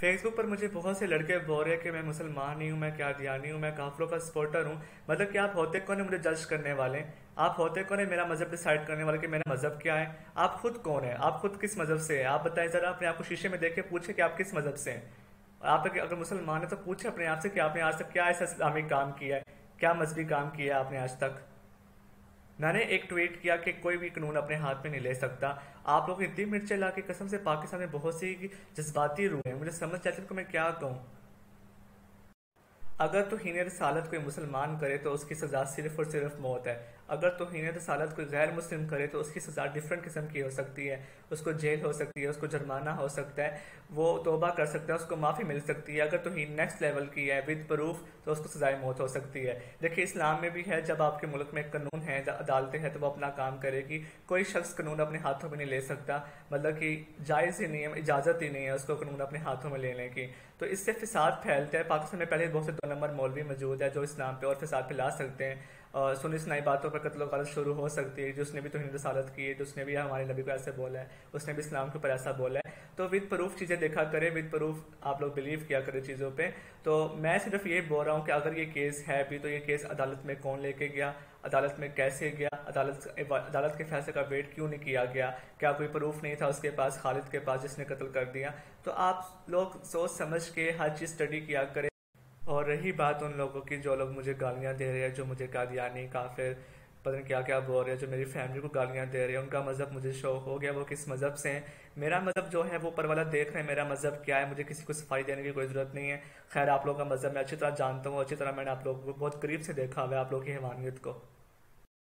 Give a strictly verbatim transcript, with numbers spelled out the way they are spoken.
Facebook पर मुझे बहुत से लड़के बोल रहे हैं कि मैं मुसलमान नहीं हूँ, मैं कादियानी हूँ, मैं काफिरों का सपोर्टर हूँ। मतलब कि आप होते कौन है मुझे जज करने वाले? आप होते कौन है मेरा मजहब डिसाइड करने वाले कि मेरा मजहब क्या है? आप खुद कौन है? आप खुद किस मजहब से है? आप बताएं जरा, अपने आप को शीशे में देख के पूछे कि आप किस मजहब से हैं। आप अगर मुसलमान है तो पूछे अपने आप से कि आपने आज तक क्या ऐसा इस्लामिक काम किया है, क्या मजहबी काम किया है आपने आज तक। मैंने एक ट्वीट किया कि कोई भी कानून अपने हाथ में नहीं ले सकता। आप लोग इतनी मिर्चें ला के, कसम से पाकिस्तान में बहुत सी जज्बाती रूह हैं, मुझे समझ चाहते हैं को मैं क्या कहूँ। अगर तौहीन रसालत कोई मुसलमान करे तो उसकी सज़ा सिर्फ और सिर्फ मौत है। अगर तौहीन रसालत कोई गैर मुस्लिम करे तो उसकी सज़ा डिफरेंट किस्म की हो सकती है। उसको जेल हो सकती है, उसको जुर्माना हो सकता है, वो तौबा कर सकता है, उसको माफ़ी मिल सकती है। अगर तौहीन नेक्स्ट लेवल की है विद प्रूफ तो उसको सज़ाए मौत हो सकती है। देखिए इस्लाम में भी है, जब आपके मुल्क में कानून है, अदालतें हैं, तो वो अपना काम करेगी। कोई शख्स कानून अपने हाथों में नहीं ले सकता, मतलब कि जायज़ ही नहीं है, इजाज़त ही नहीं है उसको कानून अपने हाथों में लेने की। तो इससे फिसाद फैलता है। पाकिस्तान में पहले बहुत से दो नंबर मौलवी मौजूद है जो इस्लाम पे और फिसाद फैला सकते हैं, और सुनी सुनाई बातों पर कत्ल गारत शुरू हो सकती है। जिसने भी तौहीन रसालत की है, जिसने भी हमारे नबी को ऐसे बोला है, उसने भी इस्लाम के ऊपर ऐसा बोला है। तो विद प्रूफ चीज़ें देखा करें, विद प्रूफ आप लोग बिलीव किया करें चीज़ों पे। तो मैं सिर्फ ये बोल रहा हूँ कि अगर ये केस है भी तो ये केस अदालत में कौन लेके गया, अदालत में कैसे गया, अदालत अदालत के फैसले का वेट क्यों नहीं किया गया? क्या कोई प्रूफ नहीं था उसके पास, खालिद के पास, जिसने कत्ल कर दिया? तो आप लोग सोच समझ के हर चीज़ स्टडी किया करें। और रही बात उन लोगों की जो लोग मुझे गालियां दे रहे हैं, जो मुझे कादियानी काफिर पता नहीं क्या क्या बोल रहे हैं, जो मेरी फैमिली को गालियां दे रहे हैं, उनका मजहब मुझे शो हो गया वो किस मजहब से हैं। मेरा मजहब जो है वो ऊपर वाला देख रहे हैं मेरा मजहब क्या है, मुझे किसी को सफाई देने की कोई जरूरत नहीं है। खैर आप लोगों का मजहब मैं अच्छी तरह जानता हूँ, अच्छी तरह मैंने आप लोगों को बहुत करीब से देखा हुआ है, आप लोगों की हैवानियत को।